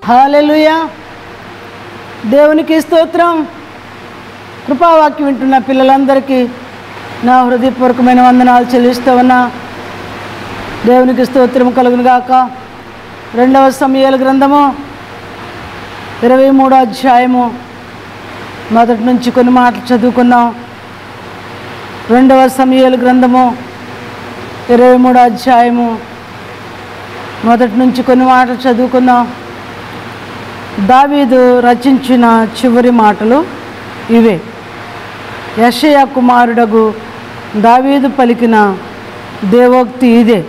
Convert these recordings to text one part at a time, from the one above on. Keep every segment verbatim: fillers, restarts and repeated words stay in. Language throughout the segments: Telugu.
హల్లెలూయా. దేవునికి స్తోత్రం. కృపావాక్యం వింటున్న పిల్లలందరికీ నా హృదయపూర్వకమైన వందనాలు చెల్లిస్తూ ఉన్నా. దేవునికి స్తోత్రం కలుగును గాక. రెండవ సమూయేలు గ్రంథము ఇరవై మూడో అధ్యాయము మొదటి నుంచి కొన్ని మాటలు చదువుకున్నాం. రెండవ సమూయేలు గ్రంథము ఇరవై మూడో అధ్యాయము మొదటి నుంచి కొన్ని మాటలు చదువుకుందాం. దావీదు రచించిన చివరి మాటలు ఇవే. యెషయా కుమారుడగు దావీదు పలికిన దేవోక్తి ఇదే.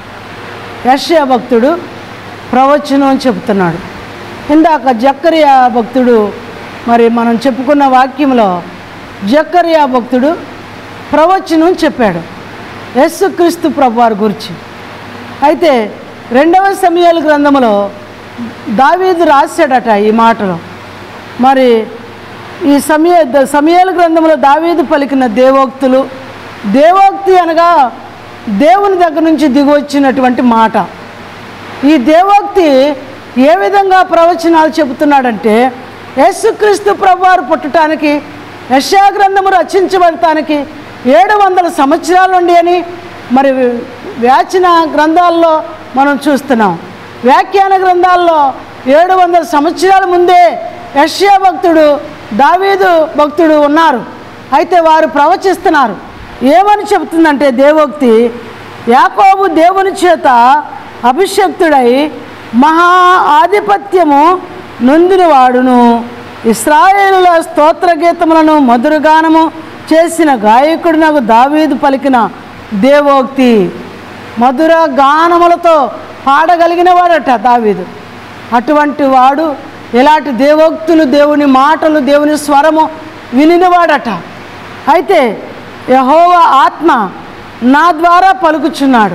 యెషయా భక్తుడు ప్రవచనం చెబుతున్నాడు. ఇందాక జకర్యా భక్తుడు, మరి మనం చెప్పుకున్న వాక్యంలో జకర్యా భక్తుడు ప్రవచనం చెప్పాడు యేసుక్రీస్తు ప్రభువారి గురించి. అయితే రెండవ సమూయేలు గ్రంథంలో దావీదు రాశాడట ఈ మాటలు. మరి ఈ సమయ సమూయేలు గ్రంథంలో దావీదు పలికిన దేవోక్తులు, దేవోక్తి అనగా దేవుని దగ్గర నుంచి దిగొచ్చినటువంటి మాట. ఈ దేవోక్తి ఏ విధంగా ప్రవచనాలు చెబుతున్నాడంటే, యేసుక్రీస్తు ప్రభువారు పుట్టడానికి, యెషయా గ్రంథము రచించబడటానికి ఏడు వందల సంవత్సరాలు ఉండి అని మరి వ్యాచన గ్రంథాల్లో మనం చూస్తున్నాం. వ్యాఖ్యాన గ్రంథాల్లో ఏడు వందల సంవత్సరాల ముందే యెషయా భక్తుడు, దావీదు భక్తుడు ఉన్నారు. అయితే వారు ప్రవచిస్తున్నారు. ఏమని చెబుతుందంటే దేవోక్తి, యాకోబు దేవుని చేత అభిషక్తుడై మహా ఆధిపత్యము నొందినవాడును, ఇశ్రాయేలుల స్తోత్రగీతములను మధురగానము చేసిన గాయకుడు నాకు దావీదు పలికిన దేవోక్తి. మధుర గానములతో పాడగలిగిన వాడట దావీదు. అటువంటి వాడు ఎలాంటి దేవోక్తులు, దేవుని మాటలు, దేవుని స్వరము వినినవాడట. అయితే యెహోవా ఆత్మ నా ద్వారా పలుకుచున్నాడు,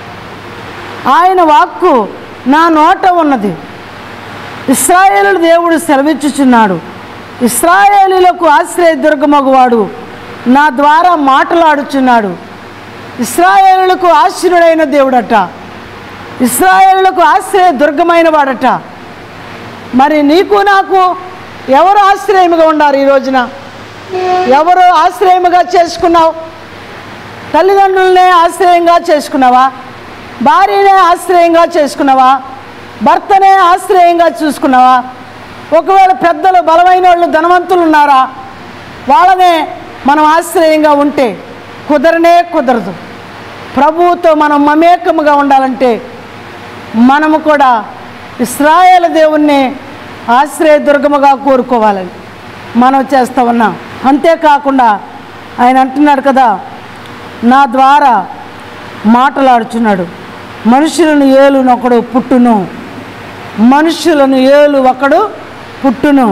ఆయన వాక్కు నా నోట ఉన్నది. ఇశ్రాయేలు దేవుడు సెలవిచ్చుచున్నాడు, ఇశ్రాయేలులకు ఆశ్రయదుర్గమగువాడు నా ద్వారా మాటలాడుచున్నాడు. ఇశ్రాయేలులకు ఆశ్రయుడైన దేవుడట, ఇశ్రాయేలులకు ఆశ్రయ దుర్గమైన వాడట. మరి నీకు నాకు ఎవరు ఆశ్రయముగా ఉన్నారు? ఈ రోజున ఎవరు ఆశ్రయముగా చేసుకున్నావు? తల్లిదండ్రులనే ఆశ్రయంగా చేసుకున్నావా? భార్యనే ఆశ్రయంగా చేసుకున్నావా? భర్తనే ఆశ్రయంగా చూసుకున్నావా? ఒకవేళ పెద్దలు, బలమైన వాళ్ళు, ధనవంతులు ఉన్నారా? వాళ్ళనే మనం ఆశ్రయంగా ఉంటే కుదరనే కుదరదు. ప్రభువుతో మనం మమేకముగా ఉండాలంటే మనము కూడా ఇశ్రాయేలు దేవుణ్ణి ఆశ్రయదుర్గముగా కోరుకోవాలని మనం చేస్తూ ఉన్నాం. అంతేకాకుండా ఆయన అంటున్నాడు కదా, నా ద్వారా మాటలాడుచున్నాడు, మనుషులను ఏలును ఒకడు పుట్టును, మనుషులను ఏలు ఒకడు పుట్టును,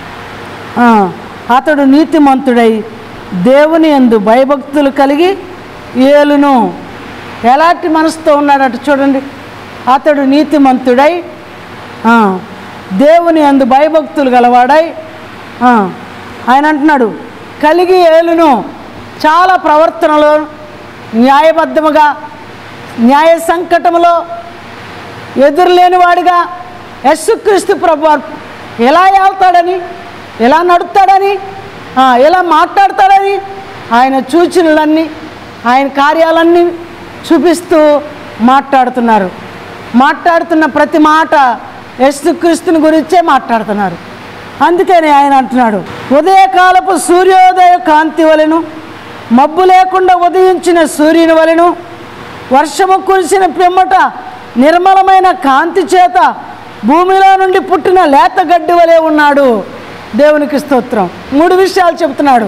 అతడు నీతిమంతుడై దేవుని యందు భయభక్తులు కలిగి ఏలును. ఎలాంటి మనసుతో ఉన్నాడట చూడండి. అతడు నీతిమంతుడై దేవుని యందు భయభక్తులు గలవాడై, ఆయన అంటున్నాడు కలిగి ఏలును. చాలా ప్రవర్తనలో న్యాయబద్ధముగా, న్యాయ సంకటములో ఎదురులేని వాడిగా యేసుక్రీస్తు ప్రభువారు ఎలా వెళ్తాడని, ఎలా నడుస్తాడని, ఎలా మాట్లాడతాడని ఆయన సూచనలన్నీ, ఆయన కార్యాలన్నీ చూపిస్తూ మాట్లాడుతున్నారు. మాట్లాడుతున్న ప్రతి మాట యేసుక్రీస్తుని గురించే మాట్లాడుతున్నారు. అందుకని ఆయన అంటున్నాడు, ఉదయకాలపు సూర్యోదయ కాంతి వలెను, మబ్బు లేకుండా ఉదయించిన సూర్యుని వలెను, వర్షము కురిసిన పిమ్మట నిర్మలమైన కాంతి చేత భూమిలో నుండి పుట్టిన లేత గడ్డి వలె ఉన్నాడు. దేవునికి స్తోత్రం. మూడు విషయాలు చెబుతున్నాడు.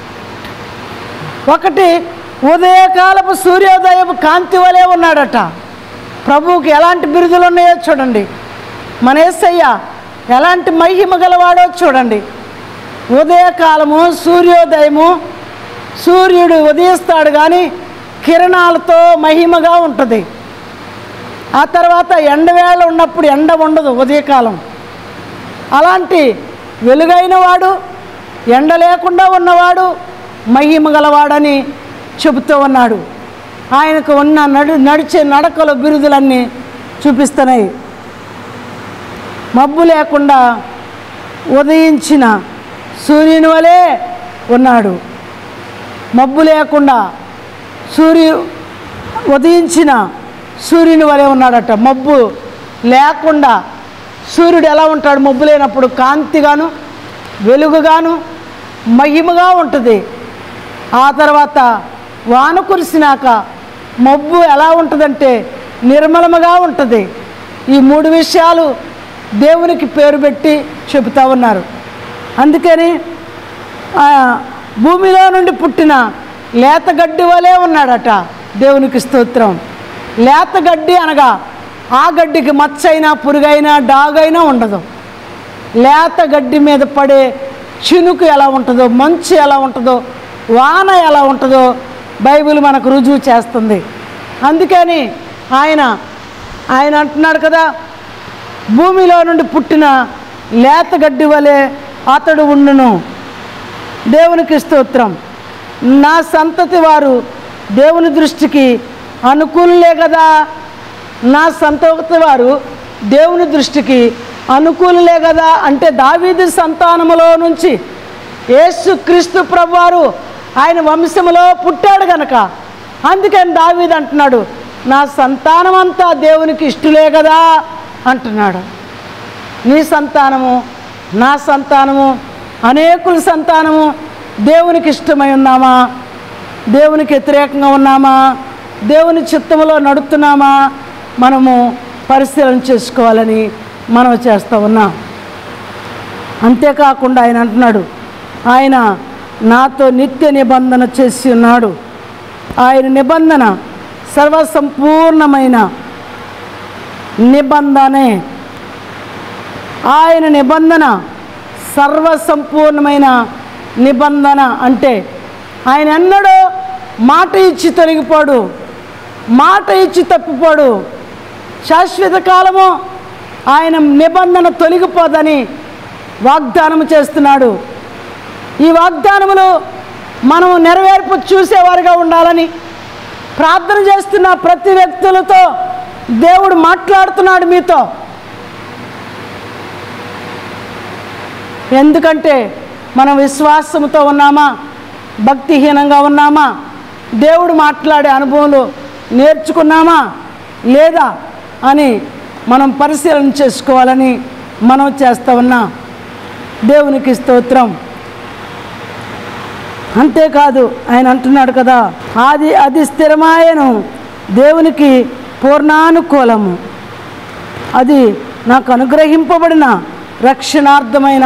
ఒకటి, ఉదయకాలపు సూర్యోదయపు కాంతి వలె ఉన్నాడట. ప్రభువుకి ఎలాంటి బిరుదులు ఉన్నాయో చూడండి. మన యేసయ్య ఎలాంటి మహిమ గలవాడో చూడండి. ఉదయకాలము, సూర్యోదయము, సూర్యుడు ఉదయిస్తాడు కానీ కిరణాలతో మహిమగా ఉంటుంది. ఆ తర్వాత ఎండవేళ ఉన్నప్పుడు ఎండ ఉండదు ఉదయకాలం. అలాంటి వెలుగైన వాడు, ఎండ లేకుండా ఉన్నవాడు, మహిమ గలవాడని చెబుతూ ఉన్నాడు. ఆయనకు ఉన్న నడు నడిచే నడకల బిరుదులన్నీ చూపిస్తున్నాయి. మబ్బు లేకుండా ఉదయించిన సూర్యుని వలె ఉన్నాడు. మబ్బు లేకుండా సూర్యు ఉదయించిన సూర్యుని వలె ఉన్నాడట. మబ్బు లేకుండా సూర్యుడు ఎలా ఉంటాడు? మబ్బు లేనప్పుడు కాంతిగాను వెలుగుగాను మహిమగా ఉంటుంది. ఆ తర్వాత వాన కురిసినాక మబ్బు ఎలా ఉంటుందంటే నిర్మలముగా ఉంటుంది. ఈ మూడు విషయాలు దేవునికి పేరు పెట్టి చెబుతూ ఉన్నారు. అందుకని భూమిలో నుండి పుట్టిన లేత గడ్డి వలె ఉన్నాడట. దేవునికి స్తోత్రం. లేత గడ్డి అనగా ఆ గడ్డికి మచ్చైనా పురుగైనా డాగైనా ఉండదు. లేత గడ్డి మీద పడే చినుకు ఎలా ఉంటుందో, మంచు ఎలా ఉంటుందో, వాన ఎలా ఉంటుందో బైబిల్ మనకు రుజువు చేస్తుంది. అందుకని ఆయన ఆయన అంటున్నాడు కదా, భూమిలో నుండి పుట్టిన లేత గడ్డి వలె అతడు ఉండును. దేవునికి స్తోత్రం. నా సంతతి వారు దేవుని దృష్టికి అనుకూలలే కదా. నా సంతతి వారు దేవుని దృష్టికి అనుకూలలే కదా అంటే దావీదు సంతానములో నుంచి యేసుక్రీస్తు ప్రభువారు ఆయన వంశములో పుట్టాడు గనక, అందుకని దావీదు అంటున్నాడు, నా సంతానం అంతా దేవునికి ఇష్టలే కదా అంటున్నాడు. నీ సంతానము, నా సంతానము, అనేకుల సంతానము దేవునికి ఇష్టమై ఉన్నామా? దేవునికి వ్యతిరేకంగా ఉన్నామా? దేవుని చిత్తములో నడుస్తున్నామా? మనము పరిశీలన చేసుకోవాలని మనం చేస్తూ ఉన్నాం. అంతేకాకుండా ఆయన అంటున్నాడు, ఆయన నాతో నిత్య నిబంధన చేసి ఉన్నాడు. ఆయన నిబంధన సర్వసంపూర్ణమైన నిబంధనే. ఆయన నిబంధన సర్వసంపూర్ణమైన నిబంధన అంటే ఆయన ఎన్నడూ మాట ఇచ్చి తొలగిపోడు, మాట ఇచ్చి తప్పిపోడు. శాశ్వత కాలము ఆయన నిబంధన తొలగిపోదని వాగ్దానం చేస్తున్నాడు. ఈ వాగ్దానములు మనము నెరవేర్పు చూసేవారుగా ఉండాలని ప్రార్థన చేస్తున్న ప్రతి వ్యక్తులతో దేవుడు మాట్లాడుతున్నాడు మీతో. ఎందుకంటే మనం విశ్వాసంతో ఉన్నామా, భక్తిహీనంగా ఉన్నామా, దేవుడు మాట్లాడే అనుభవంలో నేర్చుకున్నామా లేదా అని మనం పరిశీలన చేసుకోవాలని మనం చేస్తూ ఉన్నాం. దేవునికి స్తోత్రం. అంతేకాదు ఆయన అంటున్నాడు కదా, అది అది స్థిరమాయను దేవునికి పూర్ణానుకూలము, అది నాకు అనుగ్రహింపబడిన రక్షణార్థమైన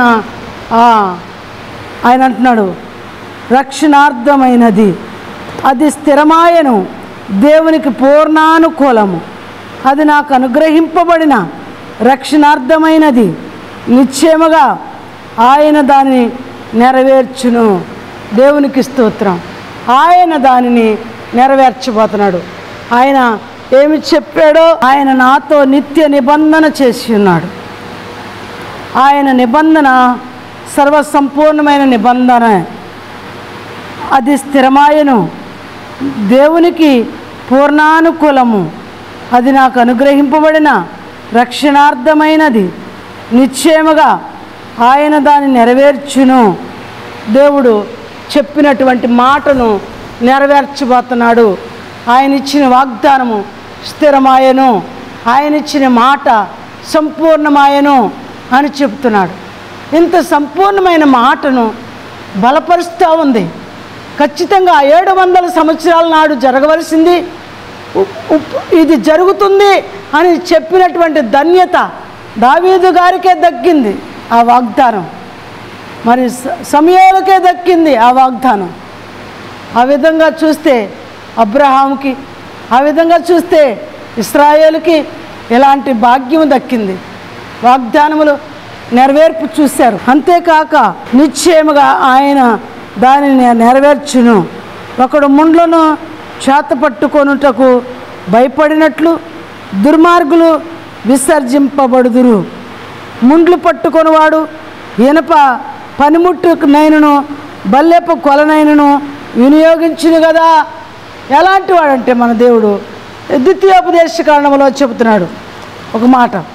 ఆయన అంటున్నాడు రక్షణార్థమైనది. అది స్థిరమాయను దేవునికి పూర్ణానుకూలము, అది నాకు అనుగ్రహింపబడిన రక్షణార్థమైనది. నిశ్చయముగా ఆయన దానిని నెరవేర్చును. దేవునికి స్తోత్రం. ఆయన దానిని నెరవేర్చబోతున్నాడు. ఆయన ఏమి చెప్పాడో ఆయన నాతో నిత్య నిబంధన చేసి ఉన్నాడు. ఆయన నిబంధన సర్వసంపూర్ణమైన నిబంధన, అది స్థిరమాయను దేవునికి పూర్ణానుకూలము, అది నాకు అనుగ్రహింపబడిన రక్షణార్థమైనది. నిశ్చయముగా ఆయన దాన్ని నెరవేర్చును. దేవుడు చెప్పినటువంటి మాటను నెరవేర్చబోతున్నాడు. ఆయన ఇచ్చిన వాగ్దానము స్థిరమాయను, ఆయన ఇచ్చిన మాట సంపూర్ణమాయను అని చెప్తున్నాడు. ఇంత సంపూర్ణమైన మాటను బలపరుస్తూ ఉంది. ఖచ్చితంగా ఏడు వందల సంవత్సరాల నాడు జరగవలసింది ఇది జరుగుతుంది అని చెప్పినటువంటి ధన్యత దావీదు గారికే దక్కింది ఆ వాగ్దానం. మరి సమయాలకే దక్కింది ఆ వాగ్దానం. ఆ విధంగా చూస్తే అబ్రహాముకి, ఆ విధంగా చూస్తే ఇశ్రాయేలుకి ఎలాంటి భాగ్యం దక్కింది. వాగ్దానములు నెరవేర్పు చూశారు. అంతేకాక నిశ్చయముగా ఆయన దానిని నెరవేర్చును. ఒకడు ముండ్లను చేతపట్టుకొనుటకు భయపడినట్లు దుర్మార్గులు విసర్జింపబడుదురు. ముండ్లు పట్టుకొనివాడు ఇనప పనిముట్టునైనను బల్లెపు కొలనైనను వినియోగించును కదా. ఎలాంటి వాడంటే మన దేవుడు ద్వితీయోపదేశ కాండములో చెబుతున్నాడు ఒక మాట.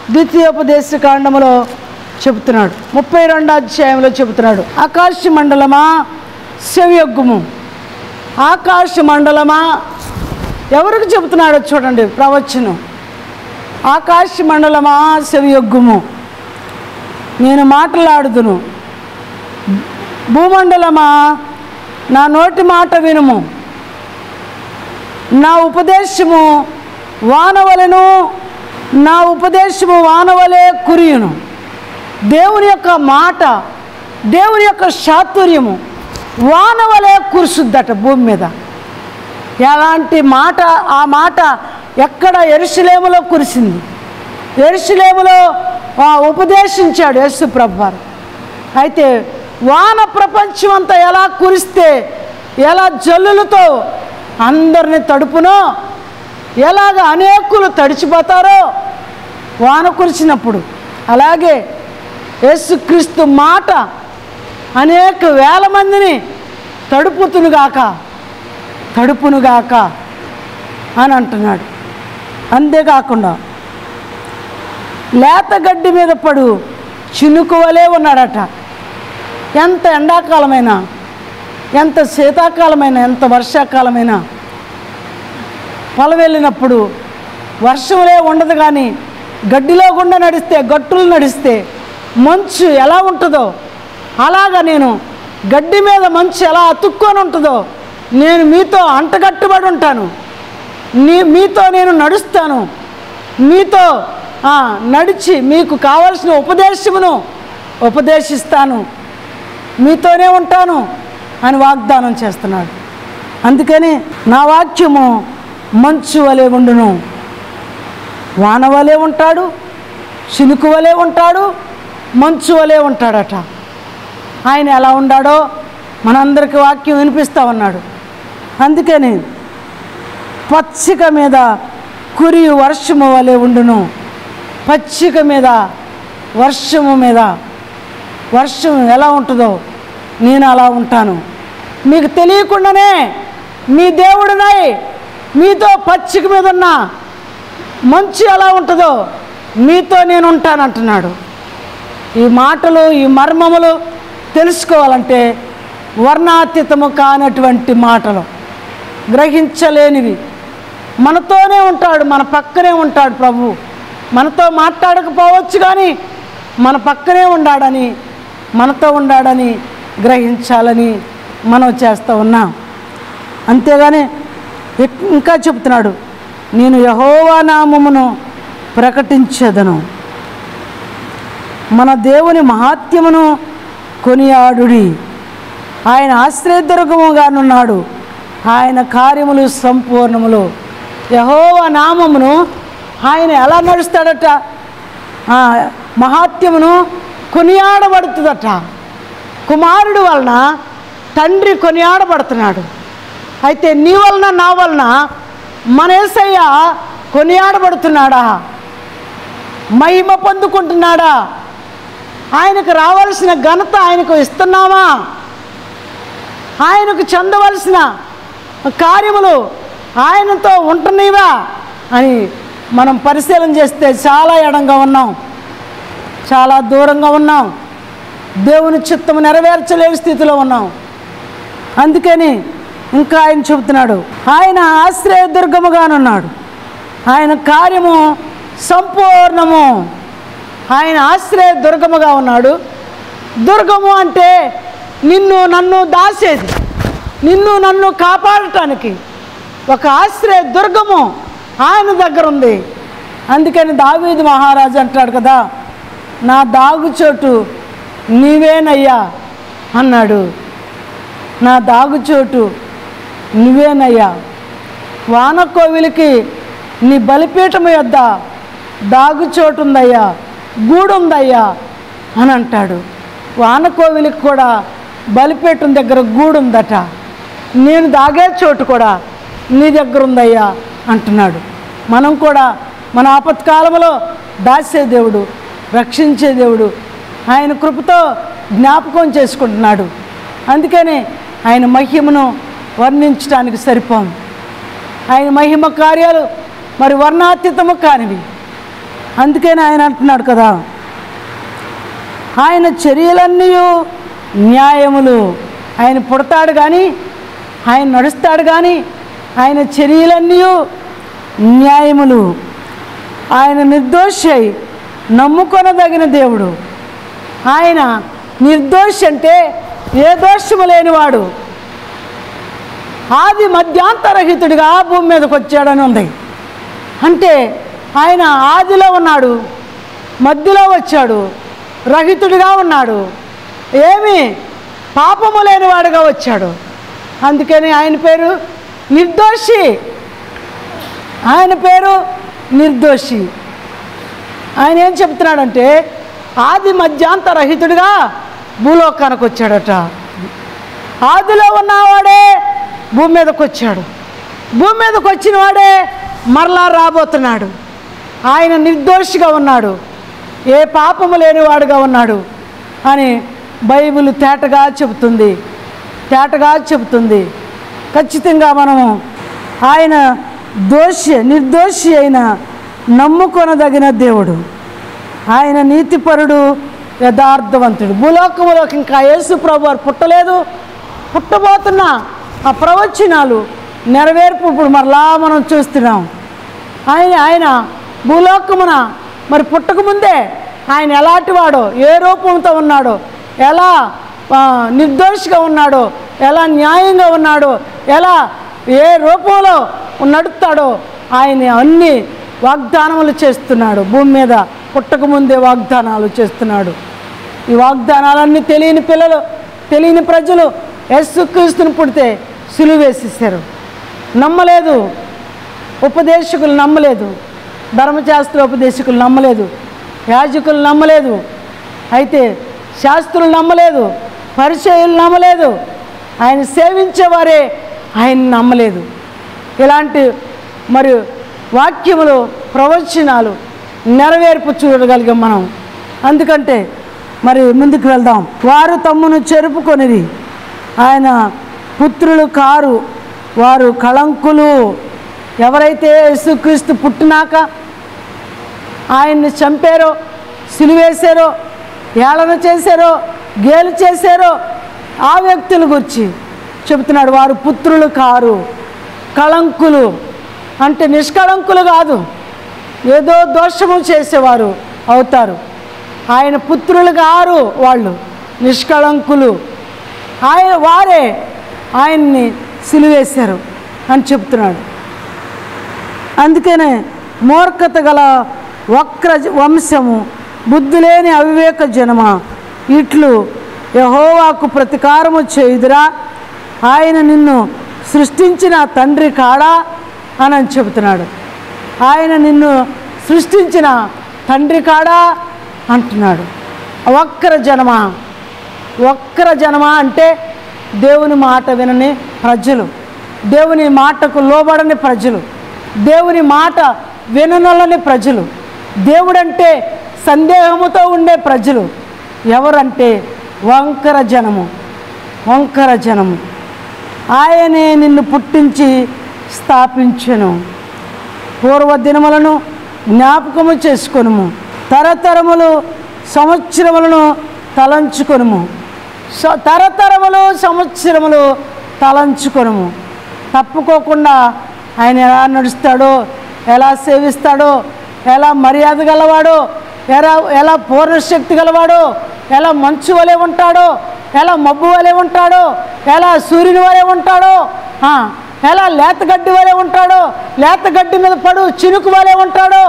ద్వితీయోపదేశ కాండములో చెబుతున్నాడు, ముప్పై రెండో అధ్యాయంలో చెబుతున్నాడు, ఆకాశ మండలమా సెవియొగ్గుము. ఆకాశ మండలమా ఎవరికి చెబుతున్నాడో చూడండి ప్రవచనం. ఆకాశ మండలమా సెవియొగ్గుము, నేను మాట్లాడుదును. భూమండలమా నా నోటి మాట వినుము. నా ఉపదేశము వానవలెను, నా ఉపదేశము వానవలే కురియును. దేవుని యొక్క మాట, దేవుని యొక్క చాతుర్యము వానవలే కురుసుద్దట భూమి మీద. ఎలాంటి మాట? ఆ మాట ఎక్కడ? యెరూషలేములో కురిసింది. యెరూషలేములో ఉపదేశించాడు యేసు ప్రభువారు. అయితే వాన ప్రపంచం అంతా ఎలా కురిస్తే, ఎలా జల్లులతో అందరిని తడుపునో, ఎలాగ అనేకులు తడిచిపోతారో వాన కురిసినప్పుడు, అలాగే యేసుక్రీస్తు మాట అనేక వేల మందిని తడుపుతునుగాక తడుపునుగాక అని అంటున్నాడు. అంతేకాకుండా లేత గడ్డి మీద పడు చినుకు వలె ఉన్నాడట. ఎంత ఎండాకాలమైనా, ఎంత శీతాకాలమైనా, ఎంత వర్షాకాలమైనా పొలం వెళ్ళినప్పుడు వర్షంలే ఉండదు, కానీ గడ్డిలో గుండా నడిస్తే, గట్టులు నడిస్తే మంచు ఎలా ఉంటుందో అలాగా నేను గడ్డి మీద మంచు ఎలా అతుక్కొని ఉంటుందో నేను మీతో అంటగట్టుబడి ఉంటాను. నీ మీతో నేను నడుస్తాను, మీతో నడిచి మీకు కావలసిన ఉపదేశమును ఉపదేశిస్తాను, మీతోనే ఉంటాను అని వాగ్దానం చేస్తున్నాడు. అందుకని నా వాక్యము మంచు వలె ఉండును. వాన వలె ఉంటాడు, చినుకు వలె ఉంటాడు, మంచు వలె ఉంటాడట. ఆయన ఎలా ఉండాడో మనందరికీ వాక్యం వినిపిస్తూ ఉన్నాడు. అందుకని పచ్చిక మీద కురియు వర్షము వలె ఉండును. పచ్చిక మీద, వర్షము మీద, వర్షం ఎలా ఉంటుందో నేను అలా ఉంటాను. మీకు తెలియకుండానే మీ దేవుడినై మీతో పచ్చిక మీద ఉన్న మంచు ఎలా ఉంటుందో మీతో నేను ఉంటానంటున్నాడు. ఈ మాటలు, ఈ మర్మములు తెలుసుకోవాలంటే వర్ణాతీతము కానటువంటి మాటలు, గ్రహించలేనివి. మనతోనే ఉంటాడు, మన పక్కనే ఉంటాడు ప్రభు. మనతో మాట్లాడకపోవచ్చు, కానీ మన పక్కనే ఉన్నాడని, మనతో ఉన్నాడని గ్రహించాలని మనం చేస్తూ ఉన్నాం. అంతేగాని ఇంకా చెప్తున్నాడు, నేను యెహోవా నామమును ప్రకటించెదను, మన దేవుని మహాత్మ్యమును కొనియాడుడి. ఆయన ఆశ్రయదుర్గముగానున్నాడు, ఆయన కార్యములు సంపూర్ణములు. యెహోవా నామమును ఆయన ఎలా నడుస్తాడట? మహాత్మ్యమును కొనియాడబడుతుందట. కుమారుడు వలన తండ్రి కొనియాడబడుతున్నాడు. అయితే నీ వలన, నా వలన మన యేసయ్య కొనియాడబడుతున్నాడా? మహిమ పొందుకుంటున్నాడా? ఆయనకు రావాల్సిన ఘనత ఆయనకు ఇస్తున్నామా? ఆయనకు చెందవలసిన కార్యములు ఆయనతో ఉంటున్నాయివా అని మనం పరిశీలన చేస్తే చాలా ఎడంగా ఉన్నాం, చాలా దూరంగా ఉన్నాం, దేవుని చిత్తము నెరవేర్చలేని స్థితిలో ఉన్నాం. అందుకని ఇంకా ఆయన చెబుతున్నాడు, ఆయన ఆశ్రయదుర్గముగానున్నాడు, ఆయన కార్యము సంపూర్ణము. ఆయన ఆశ్రయ దుర్గముగా ఉన్నాడు. దుర్గము అంటే నిన్ను నన్ను దాసేది, నిన్ను నన్ను కాపాడటానికి ఒక ఆశ్రయ దుర్గము ఆయన దగ్గర ఉంది. అందుకని దావీదు మహారాజు అంటాడు కదా, నా దాగుచోటు నీవేనయ్యా అన్నాడు. నా దాగుచోటు నువ్వేనయ్యా. వానకోవిలికి నీ బలిపీఠము యొద్ద దాగుచోటు ఉందయ్యా, గూడుందయ్యా అని అంటాడు. వానకోవిలికి కూడా బలిపీఠం దగ్గర గూడుందట. నేను దాగే చోటు కూడా నీ దగ్గర ఉందయ్యా అంటున్నాడు. మనం కూడా మన ఆపత్కాలంలో దాసే దేవుడు, రక్షించే దేవుడు, ఆయన కృపతో జ్ఞాపకం చేసుకుంటున్నాడు. అందుకని ఆయన మహిమను వర్ణించడానికి సరిపోం. ఆయన మహిమ కార్యాలు మరి వర్ణాతీతము కానివి. అందుకని ఆయన అంటున్నాడు కదా, ఆయన చర్యలన్నీ న్యాయములు. ఆయన పుడతాడు కానీ, ఆయన నడుస్తాడు కానీ, ఆయన చర్యలన్నీ న్యాయములు. ఆయన నిర్దోషి అయి నమ్ముకొనదగిన దేవుడు. ఆయన నిర్దోషి అంటే ఏ దోషము లేనివాడు. ఆది మధ్యాంతరహితుడిగా భూమి మీదకి వచ్చాడని ఉంది. అంటే ఆయన ఆదిలో ఉన్నాడు, మధ్యలో వచ్చాడు, రహితుడిగా ఉన్నాడు, ఏమి పాపము లేనివాడుగా వచ్చాడు. అందుకని ఆయన పేరు నిర్దోషి. ఆయన పేరు నిర్దోషి. ఆయన ఏం చెప్తున్నాడంటే ఆది మధ్యాంతరహితుడిగా భూలోకానికి వచ్చాడట. ఆదిలో ఉన్నవాడే భూమి మీదకి వచ్చాడు, భూమి మీదకి వచ్చిన వాడే మరలా రాబోతున్నాడు. ఆయన నిర్దోషిగా ఉన్నాడు, ఏ పాపము లేనివాడుగా ఉన్నాడు అని బైబిల్ తేటగా చెబుతుంది, తేటగా చెబుతుంది. ఖచ్చితంగా మనము ఆయన దోషి నిర్దోషి అయిన నమ్ముకొనదగిన దేవుడు. ఆయన నీతిపరుడు, యథార్థవంతుడు. భూలోకములోకి ఇంకా యేసు ప్రభు వారు పుట్టలేదు, పుట్టబోతున్న ఆ ప్రవచనాలు నెరవేర్పు ఇప్పుడు మరలా మనం చూస్తున్నాం. ఆయన ఆయన భూలోకమున మరి పుట్టకముందే ఆయన ఎలాంటి వాడో, ఏ రూపంతో ఉన్నాడో, ఎలా నిర్దోషిగా ఉన్నాడో, ఎలా న్యాయంగా ఉన్నాడో, ఎలా ఏ రూపంలో నడుస్తాడో ఆయన అన్ని వాగ్దానములు చేస్తున్నాడు. భూమి మీద పుట్టకముందే వాగ్దానాలు చేస్తున్నాడు. ఈ వాగ్దానాలన్నీ తెలియని పిల్లలు, తెలియని ప్రజలు యేసుక్రీస్తుని పుడితే సిలువేసేసారు. నమ్మలేదు, ఉపదేశకులు నమ్మలేదు, ధర్మశాస్త్ర ఉపదేశకులు నమ్మలేదు, యాజకులు నమ్మలేదు, అయితే శాస్త్రులు నమ్మలేదు, పరిచయులు నమ్మలేదు, ఆయన సేవించేవారే ఆయన నమ్మలేదు. ఇలాంటి మరి వాక్యములు, ప్రవచనాలు నెరవేర్పు చూడగలిగాం మనం. అందుకంటే మరి ముందుకు వెళ్దాం. వారు తమ్మును చెరుపుకొనిది, ఆయన పుత్రులు కారు, వారు కళంకులు. ఎవరైతే యేసుక్రీస్తు పుట్టినాక ఆయన్ని చంపారో, సిలువేశారో, ఏళన చేశారో, గేలు చేశారో ఆ వ్యక్తుల గురించి చెబుతున్నాడు. వారు పుత్రులు కారు, కళంకులు. అంటే నిష్కళంకులు కాదు, ఏదో దోషము చేసేవారు అవుతారు. ఆయన పుత్రులు కారు, వాళ్ళు నిష్కళంకులు. ఆయన వారే ఆయన్ని సిలువేశారు అని చెప్తున్నాడు. అందుకనే మూర్ఖత గల వక్ర వంశము, బుద్ధి లేని అవివేక జనమ, ఇట్లు యెహోవాకు ప్రతీకారము చేయుదురా, ఆయన నిన్ను సృష్టించిన తండ్రి కాడా అని చెబుతున్నాడు. ఆయన నిన్ను సృష్టించిన తండ్రి కాడా అంటున్నాడు. వక్ర జనమ, వక్ర జనమ అంటే దేవుని మాట వినని ప్రజలు, దేవుని మాటకు లోబడని ప్రజలు, దేవుని మాట విననొల్లని ప్రజలు, దేవుడంటే సందేహముతో ఉండే ప్రజలు. ఎవరంటే వంకర జనము, వంకర జనము. ఆయనే నిన్ను పుట్టించి స్థాపించెను, పూర్వ దినములను జ్ఞాపకము చేసుకొనుము, తరతరములు సంవత్సరములను తలంచుకొనుము. తరతరములు సంవత్సరములు తలంచుకొనుము. తప్పుకోకుండా ఆయన ఎలా నడుస్తాడో, ఎలా సేవిస్తాడో, ఎలా మర్యాద గలవాడో, ఎలా ఎలా పూర్ణశక్తి గలవాడో, ఎలా మంచు వలె ఉంటాడో, ఎలా మబ్బు వలె ఉంటాడో, ఎలా సూర్యుని వలె ఉంటాడో, ఎలా లేతగడ్డి వలె ఉంటాడో, లేతగడ్డి మీద పడు చినుకు వలె ఉంటాడో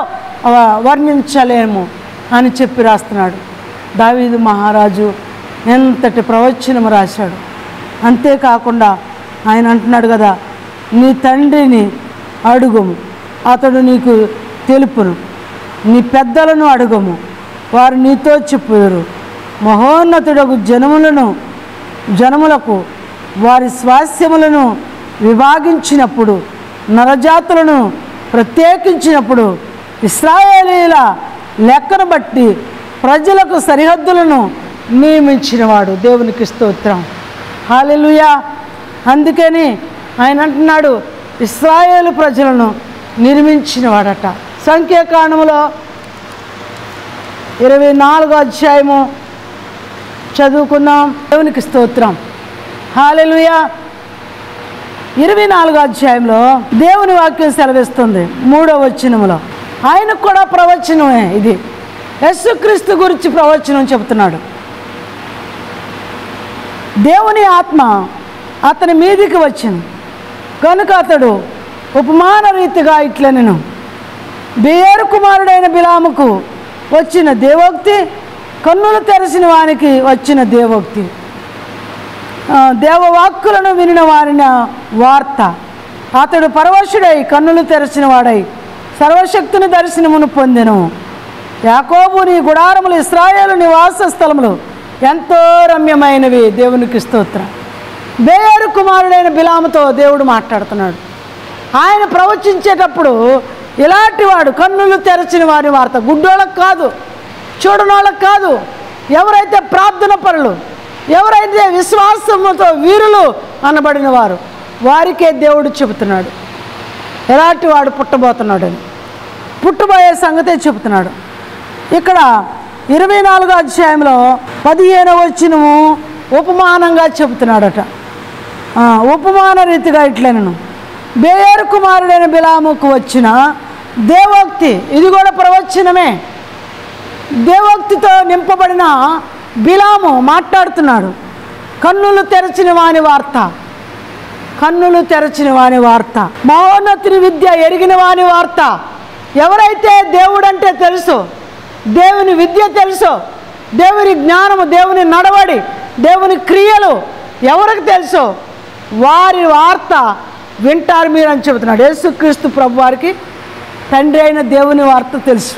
వర్ణించలేము అని చెప్పి రాస్తున్నాడు దావీదు మహారాజు. ఎంతటి ప్రవచనము రాశాడు. అంతేకాకుండా ఆయన అంటున్నాడు కదా, నీ తండ్రిని అడుగుము, అతడు నీకు తెలుపును, నీ పెద్దలను అడుగుము, వారు నీతో చెప్పుదురు. మహోన్నతుడకు జనములను జనములకు వారి స్వాస్యములను విభాగించినప్పుడు, నరజాతులను ప్రత్యేకించినప్పుడు, ఇశ్రాయేలీయుల లెక్కను బట్టి ప్రజలకు సరిహద్దులను నియమించినవాడు. దేవునికి స్తోత్రం, హల్లెలూయా. అందుకని ఆయన అంటున్నాడు, ఇశ్రాయేలు ప్రజలను నిర్మించినవాడట. సంఖ్యాకాండములో ఇరవై నాలుగో అధ్యాయము చదువుకుందాం. దేవునికి స్తోత్రం. హల్లెలూయా. ఇరవై నాలుగో అధ్యాయంలో దేవుని వాక్యం సెలవిస్తుంది మూడో వచనములో. ఆయనకు కూడా ప్రవచనమే ఇది. యేసుక్రీస్తు గురించి ప్రవచనం చెబుతున్నాడు. దేవుని ఆత్మ అతని మీదికి వచ్చింది కనుక అతడు ఉపమాన రీతిగా ఇట్లనెను, బెయోరు కుమారుడైన బిలాముకు వచ్చిన దేవోక్తి, కన్నులు తెరిచిన వానికి వచ్చిన దేవోక్తి, దేవవాక్కులను వినిన వారిన వార్త. అతడు పరవశుడై కన్నులు తెరచిన వాడై సర్వశక్తిని దర్శనమును పొందెను. యాకోబు నీ గుడారములు, ఇశ్రాయేలు నివాస స్థలములు ఎంతో రమ్యమైనవి. దేవునికి స్తోత్రం. బెయోరు కుమారుడైన బిలాముతో దేవుడు మాట్లాడుతున్నాడు. ఆయన ప్రవచించేటప్పుడు ఇలాంటి వాడు, కన్నులు తెరచిన వారి వార్త. గుడ్డోళ్ళకు కాదు, చూడనోళ్ళకు కాదు, ఎవరైతే ప్రార్థన పరులు, ఎవరైతే విశ్వాసముతో వీరులు అనబడిన వారు, వారికే దేవుడు చెబుతున్నాడు ఎలాంటి వాడు పుట్టబోతున్నాడని. పుట్టబోయే సంగతే చెబుతున్నాడు. ఇక్కడ ఇరవై నాలుగో అధ్యాయంలో పదిహేనవ వచనము ఉపమానంగా చెబుతున్నాడట. ఉపమాన రీతిగా ఇట్లనెను, బెయోరు కుమారుడైన బిలాముకు వచ్చిన దేవోక్తి. ఇది కూడా ప్రవచనమే. దేవోక్తితో నింపబడిన బిలాము మాట్లాడుతున్నాడు. కన్నులు తెరచిన వాని వార్త, కన్నులు తెరచిన వాని వార్త, మహోన్నతుని విద్య ఎరిగిన వాని వార్త. ఎవరైతే దేవుడంటే తెలుసు, దేవుని విద్య తెలుసు, దేవుని జ్ఞానము, దేవుని నడవడి, దేవుని క్రియలు ఎవరికి తెలుసు, వారి వార్త వింటారు మీరు అని చెబుతున్నాడు. యేసుక్రీస్తు ప్రభు వారికి తండ్రి అయిన దేవుని వార్త తెలుసు.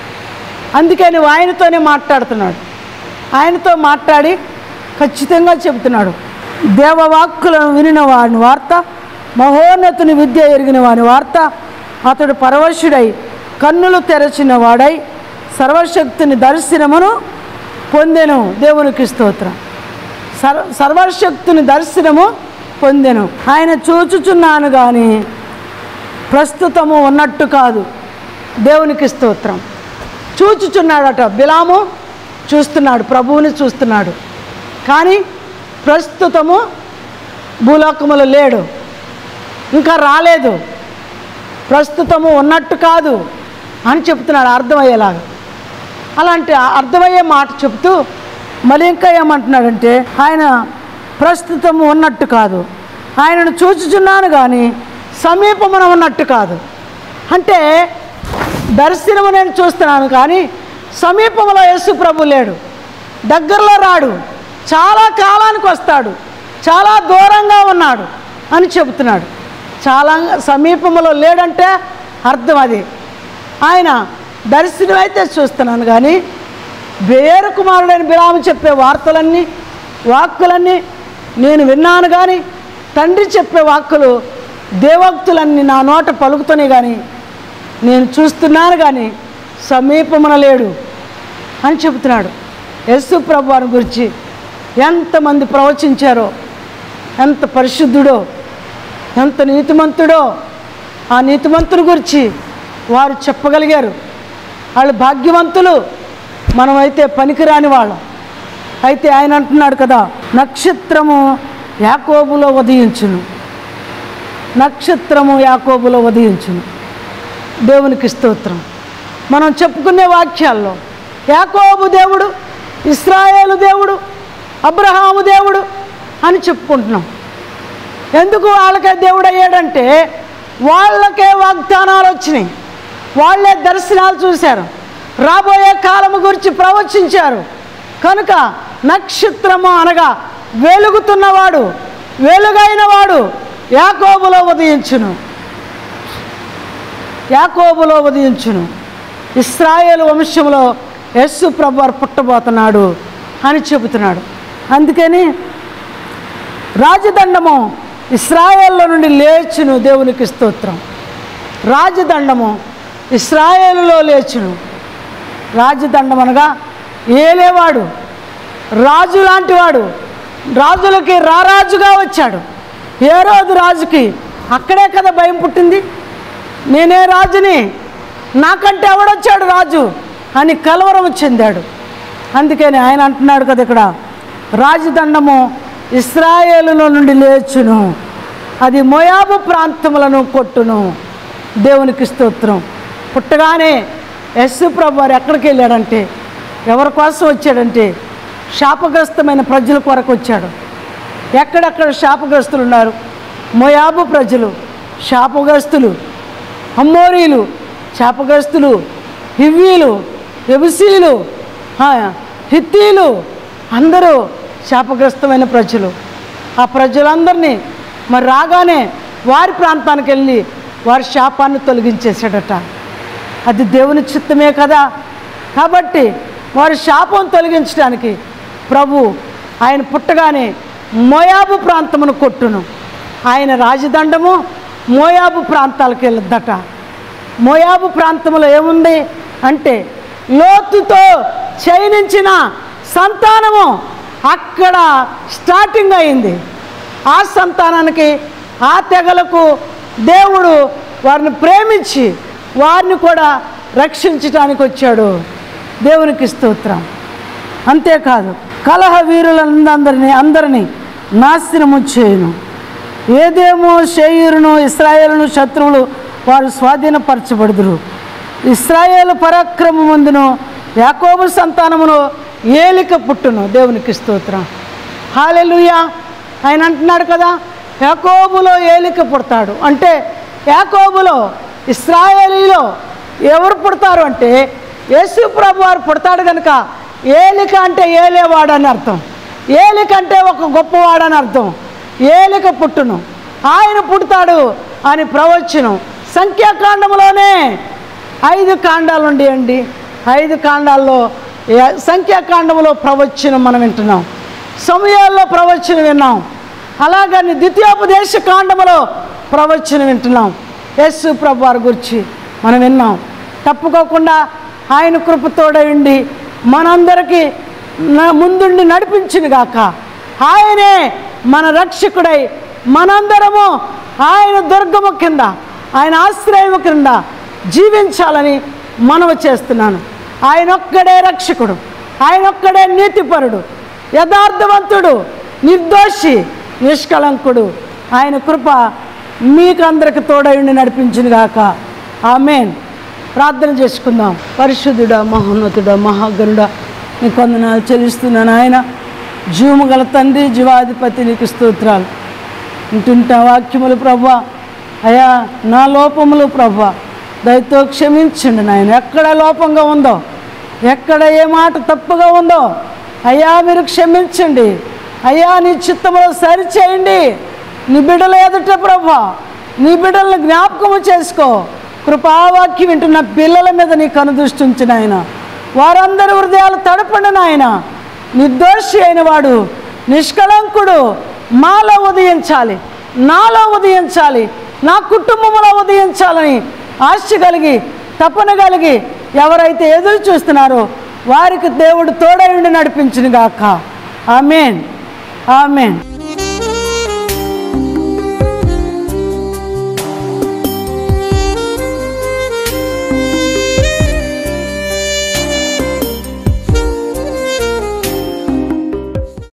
అందుకే నువ్వు ఆయనతోనే మాట్లాడుతున్నాడు. ఆయనతో మాట్లాడి ఖచ్చితంగా చెబుతున్నాడు. దేవవాక్కులను వినిన వాని వార్త, మహోన్నతుని విద్య ఎరిగిన వాని వార్త. అతడు పరవశుడై కన్నులు తెరచిన వాడై సర్వశక్తిని దర్శనమును పొందెను. దేవునికి స్తోత్రం. సర్వ సర్వశక్తిని దర్శనము పొందెను. ఆయన చూచుచున్నాను కానీ ప్రస్తుతము ఉన్నట్టు కాదు. దేవునికి స్తోత్రం. చూచుచున్నాడట. బిలాము చూస్తున్నాడు, ప్రభువుని చూస్తున్నాడు, కానీ ప్రస్తుతము భూలోకములో లేడు, ఇంకా రాలేదు, ప్రస్తుతము ఉన్నట్టు కాదు అని చెప్తున్నాడు అర్థమయ్యేలాగా. అలాంటి అర్థమయ్యే మాట చెప్తూ మళ్ళీ ఇంకా ఏమంటున్నాడంటే, ఆయన ప్రస్తుతము ఉన్నట్టు కాదు, ఆయనను చూచుచున్నాను కానీ సమీపమున ఉన్నట్టు కాదు. అంటే దర్శనము నేను చూస్తున్నాను కానీ సమీపంలో యేసు ప్రభు లేడు, దగ్గరలో రాడు, చాలా కాలానికి వస్తాడు, చాలా దూరంగా ఉన్నాడు అని చెబుతున్నాడు. చాలా సమీపంలో లేడంటే అర్థం అది. ఆయన దర్శనం అయితే చూస్తున్నాను కానీ బెయోరు కుమారుడైన బిలాము చెప్పే వార్తలన్నీ, వాక్కులన్నీ నేను విన్నాను కానీ తండ్రి చెప్పే వాక్కులు, దేవోక్తులన్నీ నా నోట పలుకుతున్నాయి కానీ నేను చూస్తున్నాను కానీ సమీపమున లేడు అని చెబుతున్నాడు. యేసు ప్రభు వారి గురించి ఎంతమంది ప్రవచించారో, ఎంత పరిశుద్ధుడో, ఎంత నీతిమంతుడో, ఆ నీతిమంతుని గురించి వారు చెప్పగలిగారు. వాళ్ళు భాగ్యవంతులు, మనమైతే పనికిరాని వాళ్ళం. అయితే ఆయన అంటున్నాడు కదా, నక్షత్రము యాకోబులో ఉదయించును, నక్షత్రము యాకోబులో ఉదయించును. దేవునికి స్తోత్రం. మనం చెప్పుకునే వాక్యాల్లో యాకోబు దేవుడు, ఇశ్రాయేలు దేవుడు, అబ్రహాము దేవుడు అని చెప్పుకుంటున్నాం. ఎందుకు వాళ్ళకే దేవుడు అయ్యాడంటే వాళ్ళకే వాగ్దానాలు వచ్చినాయి, వాళ్ళే దర్శనాలు చూశారు, రాబోయే కాలము గురించి ప్రవచించారు. కనుక నక్షత్రము అనగా వెలుగుతున్నవాడు, వెలుగైన వాడు యాకోబులో ఉదయించును, యాకోబులో ఉదయించును. ఇశ్రాయేలు వంశంలో యేసు ప్రభువారు పుట్టబోతున్నాడు అని చెబుతున్నాడు. అందుకని రాజదండము ఇశ్రాయేల్లో నుండి లేచును. దేవునికి స్తోత్రం. రాజదండము ఇశ్రాయేలులో లేచును. రాజదండం అనగా ఏలేవాడు, రాజు లాంటి వాడు, రాజులకి రారాజుగా వచ్చాడు. ఏ రోజు రాజుకి అక్కడే కదా భయం పుట్టింది. నేనే రాజుని, నాకంటే ఎవడొచ్చాడు రాజు అని కలవరం చెందాడు. అందుకని ఆయన అంటున్నాడు కదా ఇక్కడ, రాజదండము ఇశ్రాయేలులో నుండి లేచును, అది మోయాబు ప్రాంతములను కొట్టును. దేవునికి స్తోత్రం. పుట్టగానే యేసు ప్రభు వారు ఎక్కడికి వెళ్ళాడంటే, ఎవరి కోసం వచ్చాడంటే శాపగ్రస్తమైన ప్రజల కొరకు వచ్చాడు. ఎక్కడెక్కడ శాపగ్రస్తులు ఉన్నారు? మోయాబు ప్రజలు శాపగ్రస్తులు, అమ్మోరీలు శాపగ్రస్తులు, హివ్వీలు, యెబూసీలు, హిత్తీలు అందరూ శాపగ్రస్తమైన ప్రజలు. ఆ ప్రజలందరినీ మరి రాగానే వారి ప్రాంతానికి వెళ్ళి వారి శాపాన్ని తొలగించేశాడట. అది దేవుని చిత్తమే కదా. కాబట్టి వారి శాపం తొలగించడానికి ప్రభు ఆయన పుట్టగానే మోయాబు ప్రాంతమును కొట్టును. ఆయన రాజదండము మోయాబు ప్రాంతాలకు వెళ్ళొద్దట. మోయాబు ప్రాంతంలో ఏముంది అంటే లోతుతో క్షయించిన సంతానము అక్కడ స్టార్టింగ్ అయింది. ఆ సంతానానికి, ఆ తెగలకు దేవుడు వారిని ప్రేమించి వారిని కూడా రక్షించడానికి వచ్చాడు. దేవునికి స్తోత్రం. అంతేకాదు, కలహ వీరులందరినీ అందరినీ నాశనము చేయును. ఏదేమో శేయీరును ఇశ్రాయేలును శత్రువులు వారు స్వాధీనపరచబడుదురు. ఇశ్రాయేలు పరాక్రమమందును యాకోబు సంతానమును ఏలిక పుట్టును. దేవునికి స్తోత్రం. హల్లెలూయా. ఆయన అంటున్నాడు కదా, యాకోబులో ఏలిక పుడతాడు అంటే, యాకోబులో ఇశ్రాయేలీలో ఎవరు పుడతారు అంటే యేసు ప్రభు వారు పుడతాడు కనుక ఏలిక అంటే ఏలేవాడని అర్థం. ఏలిక అంటే ఒక గొప్పవాడని అర్థం. ఏలిక పుట్టును, ఆయన పుడతాడు అని ప్రవచనం సంఖ్యాకాండంలోనే ఐదు కాండాలు ఉండేయండి. ఐదు కాండాల్లో సంఖ్యాకాండంలో ప్రవచనం మనం వింటున్నాం, సమయాల్లో ప్రవచనం విన్నాం, అలాగని ద్వితీయోపదేశ కాండములో ప్రవచనం వింటున్నాం. యేసు ప్రభు వారి గురించి మనం విన్నాం. తప్పుకోకుండా ఆయన కృపతోడై ఉండి మనందరికీ ముందుండి నడిపించును గాక. ఆయనే మన రక్షకుడై మనందరము ఆయన దుర్గము కింద, ఆయన ఆశ్రయము కింద జీవించాలని మనవి చేస్తున్నాను. ఆయన ఒక్కడే రక్షకుడు, ఆయన ఒక్కడే నీతిపరుడు, యథార్థవంతుడు, నిర్దోషి, నిష్కలంకుడు. ఆయన కృప మీకు అందరికి తోడైండి నడిపించును గాక. ఆమేన్. ప్రార్థన చేసుకుందాం. పరిశుద్ధుడా, మహోన్నతుడా, మహాగరుడా, నీకు వందనాలు చెల్లిస్తున్నాను. ఆయన జీవము గల తండ్రి, జీవాధిపతి, నీకు స్తోత్రాలు. వింటుంటా వాక్యములు ప్రభా, అయా నా లోపములు ప్రభా దయతో క్షమించండి నాయన. ఎక్కడ లోపంగా ఉందో, ఎక్కడ ఏ మాట తప్పుగా ఉందో అయ్యా మీరు క్షమించండి. అయ్యా నీ చిత్తములో సరిచేయండి. నీ బిడ్డలు ఎదుట ప్రభా, నీ బిడ్డలను జ్ఞాపకము చేసుకో. కృపావాక్యం వింటున్న పిల్లల మీద నీ కనుదృష్టి ఉంచు నాయన. వారందరి హృదయాలు తడపండి నాయన. నిర్దోషి అయిన వాడు, నిష్కళంకుడు మాలో ఉదయించాలి, నాలో ఉదయించాలి, నా కుటుంబంలో ఉదయించాలని ఆశ కలిగి, తపన కలిగి ఎవరైతే ఎదురు చూస్తున్నారో వారికి దేవుడు తోడై ఉండి నడిపించును గాక. ఆమేన్. ఆమేన్.